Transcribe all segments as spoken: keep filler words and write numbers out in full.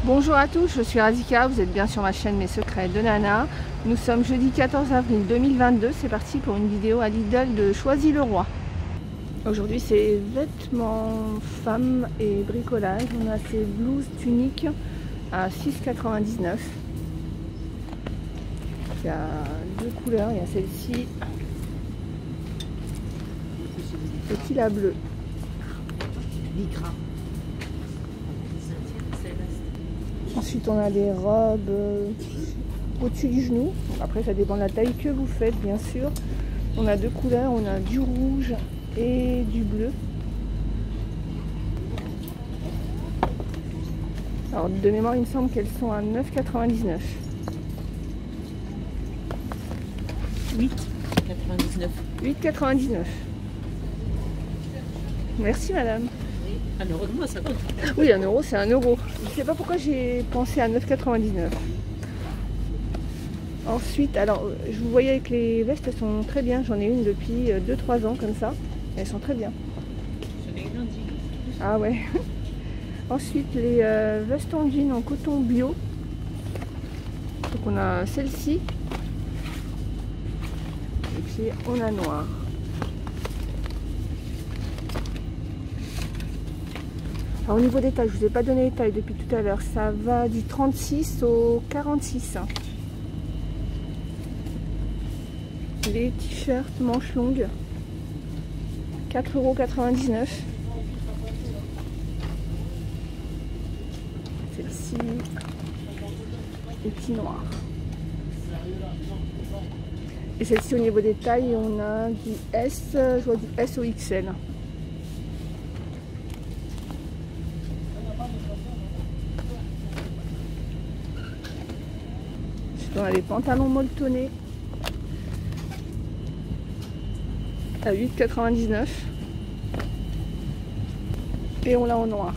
Bonjour à tous, je suis Radhika, vous êtes bien sur ma chaîne Mes Secrets de Nana. Nous sommes jeudi quatorze avril deux mille vingt-deux, c'est parti pour une vidéo à Lidl de Choisy-le-Roi. Aujourd'hui c'est vêtements femmes et bricolage. On a ces blouses tuniques à six quatre-vingt-dix-neuf. Il y a deux couleurs, il y a celle-ci et la bleue. Ensuite on a des robes euh, au-dessus du genou. Après ça dépend de la taille que vous faites bien sûr. On a deux couleurs, on a du rouge et du bleu. Alors de mémoire il me semble qu'elles sont à neuf quatre-vingt-dix-neuf. huit quatre-vingt-dix-neuf. huit quatre-vingt-dix-neuf. Merci madame. Un euro de moins, ça compte. Oui, un euro, c'est un euro. Je ne sais pas pourquoi j'ai pensé à neuf quatre-vingt-dix-neuf. Ensuite, alors, je vous voyais avec les vestes, elles sont très bien. J'en ai une depuis deux trois ans comme ça. Elles sont très bien. J'en ai une lundi. Ah ouais. Ensuite, les euh, vestes en jean en coton bio. Donc on a celle-ci. Et puis on a noir. Alors, au niveau des tailles, je ne vous ai pas donné les tailles depuis tout à l'heure. Ça va du trente-six au quarante-six. Les t-shirts manches longues, quatre euros quatre-vingt-dix-neuf. Celle-ci, et petit noir. Et celle-ci, au niveau des tailles, on a du S, je vois du S au X L. On a les pantalons molletonnés à huit quatre-vingt-dix-neuf et on l'a en noir.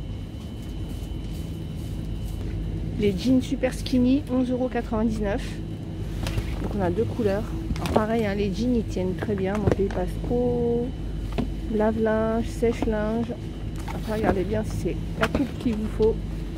Les jeans super skinny, onze euros quatre-vingt-dix-neuf. Donc on a deux couleurs. Alors pareil, hein, les jeans ils tiennent très bien. Donc ils passent au lave-linge, sèche-linge. Après regardez bien si c'est la coupe qu'il vous faut.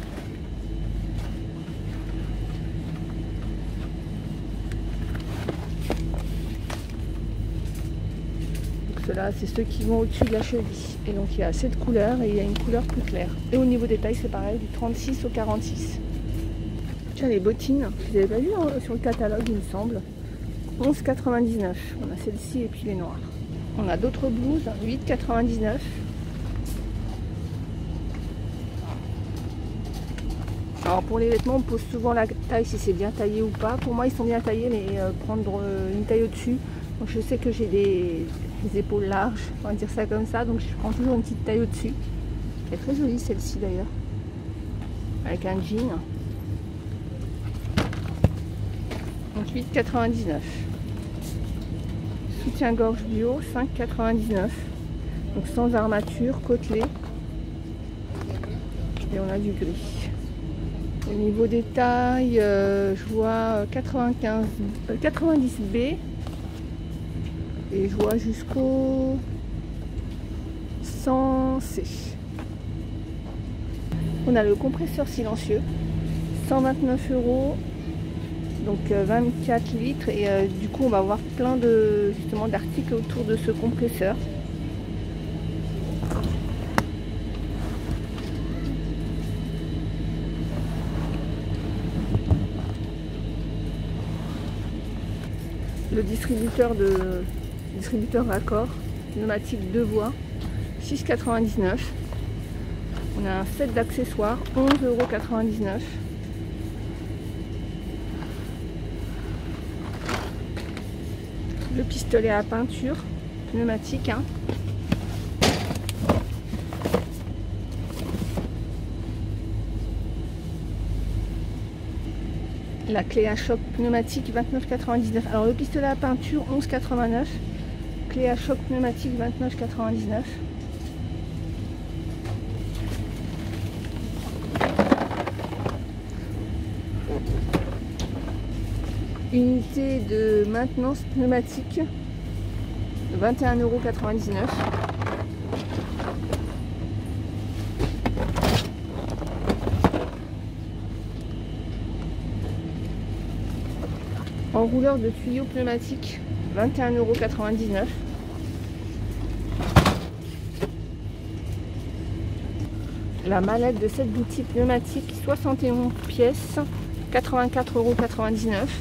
Ceux-là, c'est ceux qui vont au-dessus de la cheville. Et donc il y a cette couleur et il y a une couleur plus claire. Et au niveau des tailles, c'est pareil, du trente-six au quarante-six. Tiens, les bottines, vous n'avez pas vu hein, sur le catalogue, il me semble. onze quatre-vingt-dix-neuf. On a celle-ci et puis les noires. On a d'autres blouses, huit quatre-vingt-dix-neuf. Alors pour les vêtements, on pose souvent la taille si c'est bien taillé ou pas. Pour moi, ils sont bien taillés, mais euh, prendre euh, une taille au-dessus. Donc je sais que j'ai des, des épaules larges, on va dire ça comme ça, donc je prends toujours une petite taille au-dessus. Elle est très jolie celle-ci d'ailleurs, avec un jean. Donc huit quatre-vingt-dix-neuf. Soutien-gorge bio, cinq quatre-vingt-dix-neuf. Donc sans armature, côtelé. Et on a du gris. Au niveau des tailles, euh, je vois quatre-vingt-quinze, euh, quatre-vingt-dix B. Et je vois jusqu'au cent C. On a le compresseur silencieux, cent vingt-neuf euros, donc vingt-quatre litres. Et euh, du coup, on va avoir plein de justement d'articles autour de ce compresseur. Le distributeur de distributeur raccord pneumatique deux voies, six quatre-vingt-dix-neuf. On a un set d'accessoires, onze euros quatre-vingt-dix-neuf. Le pistolet à peinture pneumatique. Hein. La clé à choc pneumatique vingt-neuf quatre-vingt-dix-neuf. Alors le pistolet à peinture onze quatre-vingt-neuf. Clé à choc pneumatique vingt-neuf quatre-vingt-dix-neuf. Unité de maintenance pneumatique vingt et un euros quatre-vingt-dix-neuf. l'enrouleur de tuyaux pneumatiques, vingt et un euros quatre-vingt-dix-neuf. La mallette de cette boutique pneumatique, soixante et onze pièces, quatre-vingt-quatre euros quatre-vingt-dix-neuf.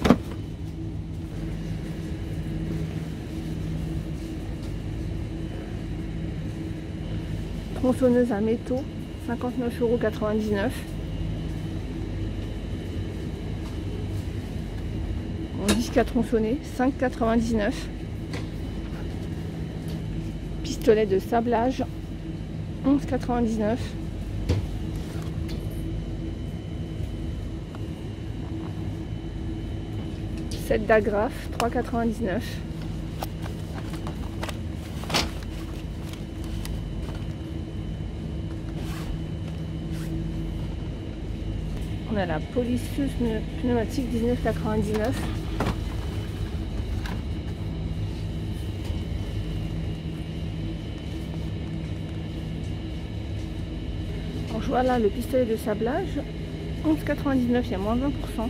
Tronçonneuse à métaux, cinquante-neuf euros quatre-vingt-dix-neuf. En disque à tronçonner, cinq euros quatre-vingt-dix-neuf. Pistolet de sablage, onze euros quatre-vingt-dix-neuf. Set d'agrafes, trois euros quatre-vingt-dix-neuf. On a la polisseuse pneumatique, dix-neuf euros quatre-vingt-dix-neuf. Alors, je vois là le pistolet de sablage, onze euros quatre-vingt-dix-neuf, il y a moins vingt pour cent.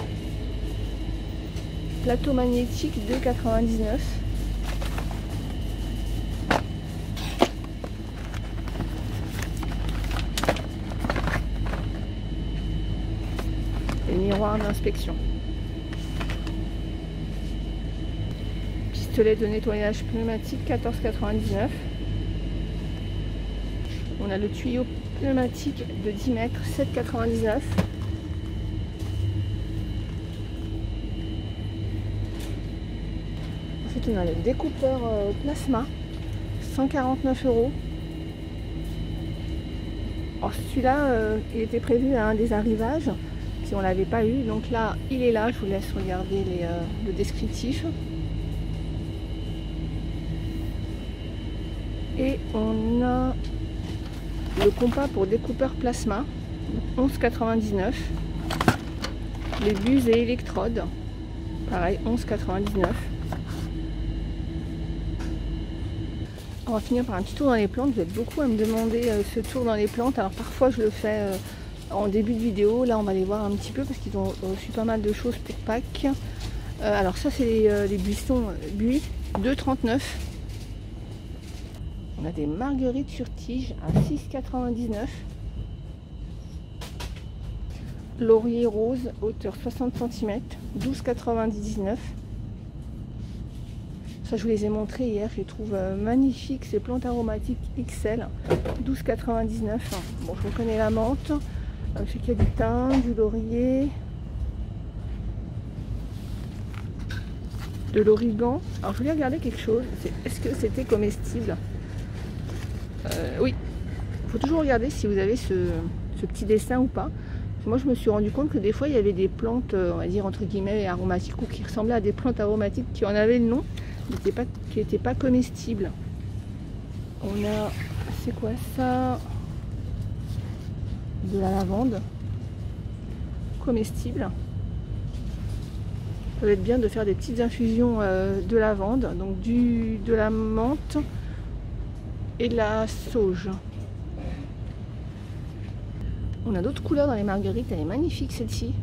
Plateau magnétique, deux euros quatre-vingt-dix-neuf. Et miroir d'inspection. Pistolet de nettoyage pneumatique, quatorze euros quatre-vingt-dix-neuf. On a le tuyau pneumatique de dix mètres, sept euros quatre-vingt-dix-neuf. Ensuite, on a le découpeur euh, plasma, cent quarante-neuf euros. Alors celui-là, euh, il était prévu à un des arrivages, si on ne l'avait pas eu. Donc là, il est là. Je vous laisse regarder les, euh, le descriptif. Et on a le compas pour découpeur plasma, onze euros quatre-vingt-dix-neuf. Les buses et électrodes, pareil, onze euros quatre-vingt-dix-neuf. On va finir par un petit tour dans les plantes. Vous êtes beaucoup à me demander euh, ce tour dans les plantes. Alors parfois je le fais euh, en début de vidéo. Là on va aller voir un petit peu parce qu'ils ont reçu pas mal de choses pour Pâques. Euh, alors ça c'est les, euh, les buissons euh, buis, deux euros trente-neuf. On a des marguerites sur tige à six euros quatre-vingt-dix-neuf. Laurier rose, hauteur soixante centimètres, douze euros quatre-vingt-dix-neuf. Ça, je vous les ai montrés hier, je les trouve euh, magnifiques, ces plantes aromatiques X L, douze euros quatre-vingt-dix-neuf. Bon, je reconnais la menthe, euh, je sais qu'il y a du thym, du laurier, de l'origan. Alors, je voulais regarder quelque chose, est-ce que c'était comestible? euh, Oui, il faut toujours regarder si vous avez ce, ce petit dessin ou pas. Moi, je me suis rendu compte que des fois, il y avait des plantes, on va dire, entre guillemets, aromatiques ou qui ressemblaient à des plantes aromatiques qui en avaient le nom, mais pas, qui n'étaient pas comestibles. On a, c'est quoi ça? De la lavande. Comestible. Ça va être bien de faire des petites infusions euh, de lavande, donc du, de la menthe et de la sauge. On a d'autres couleurs dans les marguerites, elle est magnifique celle-ci.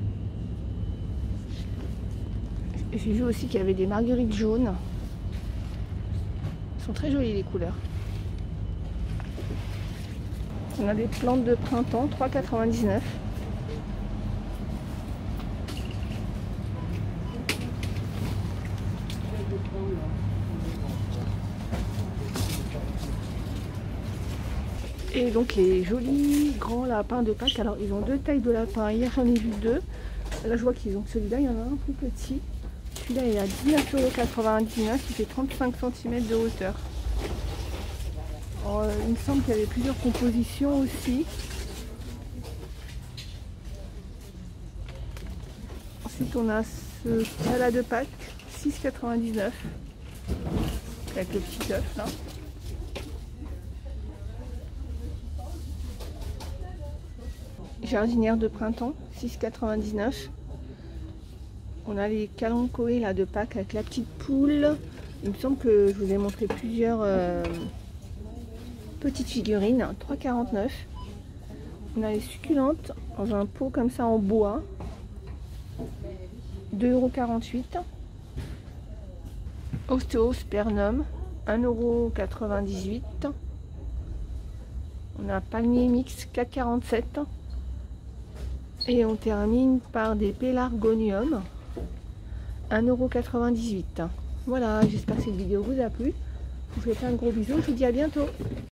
J'ai vu aussi qu'il y avait des marguerites jaunes. Elles sont très jolies les couleurs. On a des plantes de printemps, trois euros quatre-vingt-dix-neuf. Et donc les jolis grands lapins de Pâques. Alors ils ont deux tailles de lapin. Hier j'en ai vu deux. Là je vois qu'ils ont celui-là, il y en a un plus petit. Celui-là il est à dix-neuf euros quatre-vingt-dix-neuf. Il fait trente-cinq centimètres de hauteur. Alors, il me semble qu'il y avait plusieurs compositions aussi. Ensuite on a ce salade de Pâques, six euros quatre-vingt-dix-neuf. Avec le petit œuf là. Jardinière de printemps, six euros quatre-vingt-dix-neuf. On a les calanchoés là de Pâques avec la petite poule. Il me semble que je vous ai montré plusieurs euh, petites figurines, trois euros quarante-neuf. On a les succulentes dans un pot comme ça en bois, deux euros quarante-huit. Ostéospermum, un euro quatre-vingt-dix-huit. On a un palmier mix quatre euros quarante-sept. Et on termine par des pélargoniums, un euro quatre-vingt-dix-huit. Voilà, j'espère que cette vidéo vous a plu. Je vous fais plein de gros bisous, je vous dis à bientôt.